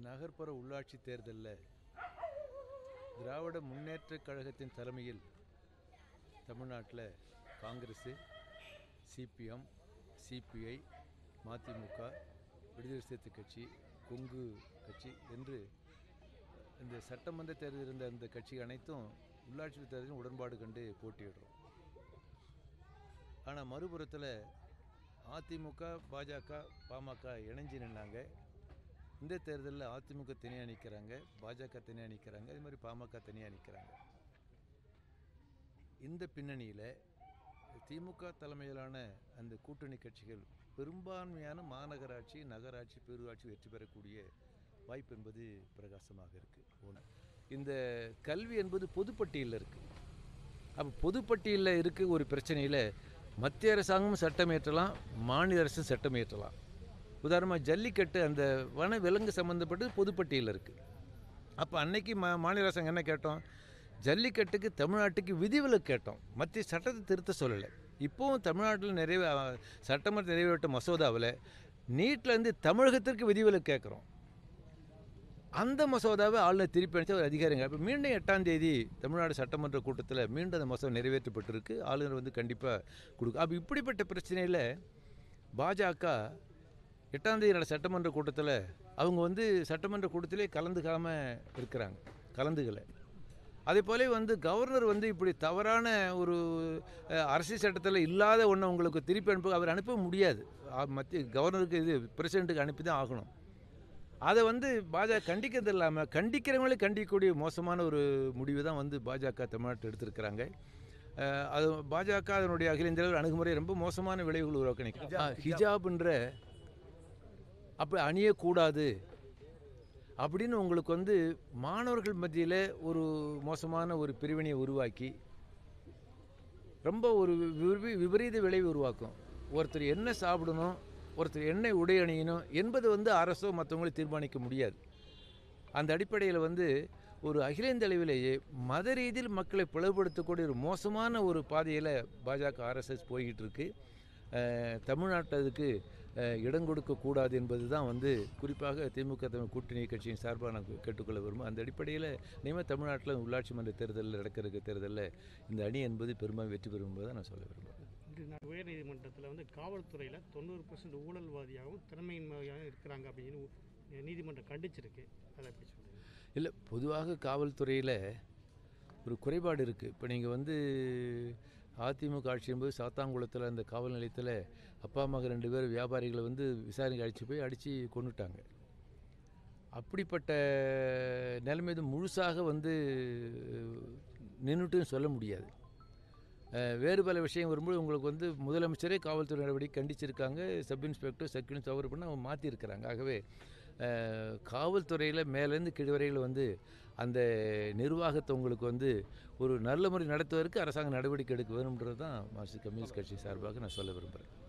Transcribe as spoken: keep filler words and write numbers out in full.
நகர்ப்புற உள்ளாட்சி தேர்தலில் திராவிட முன்னேற்றக் கழகத்தின் தலைமையில் தமிழ்நாட்டில் காங்கிரஸ், சிபிஎம், சிபிஐ, மதிமுக, விடுதலை சிறுத்தை கட்சி, கொங்கு கட்சி என்று இந்த சட்டமன்ற தேர்தல் இருந்த அந்த கட்சி அனைத்தும் உள்ளாட்சி தேர்தலில் உடன்பாடு கண்டு போட்டியிடுறோம். ஆனால் மறுபுறத்தில் அதிமுக, பாஜக, பாமக இணைஞ்சு நின்னாங்க. இந்த தேர்தலில் அதிமுக தனியாக நிற்கிறாங்க, பாஜக தனியாக நிற்கிறாங்க, இது மாதிரி பாமக தனியாக நிற்கிறாங்க. இந்த பின்னணியில் திமுக தலைமையிலான அந்த கூட்டணி கட்சிகள் பெரும்பான்மையான மாநகராட்சி, நகராட்சி, பேரூராட்சி வெற்றி பெறக்கூடிய வாய்ப்பு என்பது பிரகாசமாக இருக்குது. ஒன்று, இந்த கல்வி என்பது பொதுப்பட்டியலில் இருக்குது. அப்போ பொதுப்பட்டியலில் இருக்க ஒரு பிரச்சனையில் மத்திய அரசாங்கமும் சட்டம் இயற்றலாம், மாநில அரசும் சட்டம் இயற்றலாம். உதாரணமாக ஜல்லிக்கட்டு அந்த வன விலங்கு சம்மந்தப்பட்டு பொதுப்பட்டியலில் இருக்குது. அப்போ அன்னைக்கு மா மாநில அரசாங்கம் என்ன கேட்டோம்? ஜல்லிக்கட்டுக்கு தமிழ்நாட்டுக்கு விதிவிலக்கு கேட்டோம், மத்திய சட்டத்தை திருத்த சொல்லலை. இப்போவும் தமிழ்நாட்டில் நிறைவே சட்டமன்ற நிறைவேற்ற மசோதாவில் நீட்லேருந்து தமிழகத்திற்கு விதிவிலக்கு கேட்குறோம். அந்த மசோதாவை ஆளுநர் திருப்பி அனுப்பிச்சு ஒரு அதிகாரிங்க. இப்போ மீண்டும் எட்டாம் தேதி தமிழ்நாடு சட்டமன்ற கூட்டத்தில் மீண்டும் அந்த மசோதா நிறைவேற்றப்பட்டிருக்கு. ஆளுநர் வந்து கண்டிப்பாக கொடுக்கும். அப்போ இப்படிப்பட்ட பிரச்சனையில் பாஜக எட்டாம் தேதி சட்டமன்ற கூட்டத்தில் அவங்க வந்து சட்டமன்ற கூட்டத்திலே கலந்துக்காமல் இருக்கிறாங்க, கலந்துக்கலை. அதே போல வந்து கவர்னர் வந்து இப்படி தவறான ஒரு அரசியல் சட்டத்தில் இல்லாத ஒன்று உங்களுக்கு திருப்பி அனுப்ப அவர் அனுப்ப முடியாது. மத்திய கவர்னருக்கு இது பிரசிடெண்ட்டுக்கு அனுப்பி தான் ஆகணும். அதை வந்து பாஜக கண்டிக்கிறது இல்லாமல் கண்டிக்கிறவங்களே கண்டிக்கக்கூடிய மோசமான ஒரு முடிவு தான் வந்து பாஜக தமிழ்நாட்டில் எடுத்திருக்கிறாங்க. அது பாஜக அதனுடைய அகில இந்திய அளவில் அணுகுமுறை ரொம்ப மோசமான விளைவுகள் உருவாக்கணும். ஹிஜாப்ன்ற அப்படி அணியக்கூடாது அப்படின்னு உங்களுக்கு வந்து மாணவர்கள் மத்தியில் ஒரு மோசமான ஒரு பிரிவினையை உருவாக்கி ரொம்ப ஒரு விபரீத விளைவு உருவாக்கும். ஒருத்தர் என்ன சாப்பிடணும், ஒருத்தர் என்ன உடை அணியணும் என்பது வந்து அரசோ மற்றவங்களே தீர்மானிக்க முடியாது. அந்த அடிப்படையில் வந்து ஒரு அகில இந்திய அளவிலேயே மத ரீதியில் மக்களை பிளவுபடுத்தக்கூடிய ஒரு மோசமான ஒரு பாதையில் பாஜக ஆர்எஸ்எஸ் போய்கிட்டு இருக்கு. தமிழ்நாட்டில் அதுக்கு இடம் கொடுக்கக்கூடாது என்பது தான் வந்து குறிப்பாக திமுக தமிழ் கூட்டணி கட்சியின் சார்பாக நான் கேட்டுக்கொள்ள விரும்பும். அந்த அடிப்படையில் இனிமேல் தமிழ்நாட்டில் உள்ளாட்சி மன்ற தேர்தலில் நடக்கிற தேர்தலில் இந்த அணி என்பது பெரும்பாலும் வெற்றி பெறும் என்பதை நான் சொல்ல விரும்புகிறேன். இன்று உயர்நீதிமன்றத்தில் வந்து காவல்துறையில் தொண்ணூறு பர்சன்ட் ஊழல்வாதியாகவும் திறமையின்மையாகவும் இருக்கிறாங்க அப்படின்னு நீதிமன்றம் கண்டிச்சிருக்கு. அதை எப்படி சொல்கிறீங்க? இல்லை, பொதுவாக காவல்துறையில் ஒரு குறைபாடு இருக்குது. இப்போ நீங்கள் வந்து அதிமுக ஆட்சி என்பது சாத்தாங்குளத்தில் அந்த காவல் நிலையத்தில் அப்பா அம்மா ரெண்டு பேர் வியாபாரிகளை வந்து விசாரணைக்கு அடித்து போய் அடித்து கொண்டுட்டாங்க. அப்படிப்பட்ட நிலைமை இது முழுசாக வந்து நின்றுட்டும் சொல்ல முடியாது. வேறு பல விஷயம் வரும்போது உங்களுக்கு வந்து முதலமைச்சரே காவல்துறை நடவடிக்கை கண்டிச்சிருக்காங்க. சப் இன்ஸ்பெக்டர் சப் இன்ஸ்பெக்டர் பண்ண அவங்க மாற்றிருக்கிறாங்க. ஆகவே காவல்துறையில் மேலேருந்து கீழ் வரையில் வந்து அந்த நிர்வாகத்தை உங்களுக்கு வந்து ஒரு நல்ல முறை நடத்துவதற்கு அரசாங்கம் நடவடிக்கை எடுக்க வேணும்ன்றது தான் மார்க்சிஸ்ட் கம்யூனிஸ்ட் கட்சி சார்பாக நான் சொல்ல விரும்புகிறேன்.